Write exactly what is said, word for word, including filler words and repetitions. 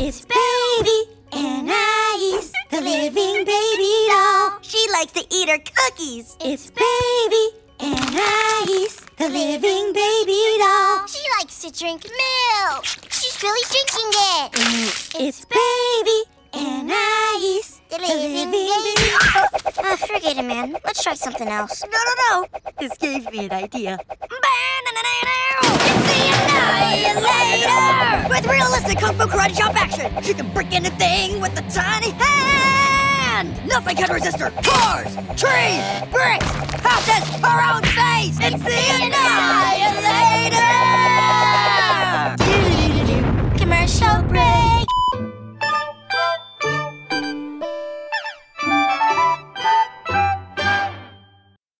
It's baby Anais, the living baby doll. She likes to eat her cookies. It's baby Anais, the living baby doll. She likes to drink milk. She's really drinking it. It's baby Anais, The the living living baby. baby doll. Ah, forget it, man. Let's try something else. No, no, no. This gave me an idea. It's the Annihilator! With realistic kung fu karate chop action, she can break anything with a tiny hand. Nothing can resist her. Cars, trees, bricks, houses, her own face. It's the Annihilator!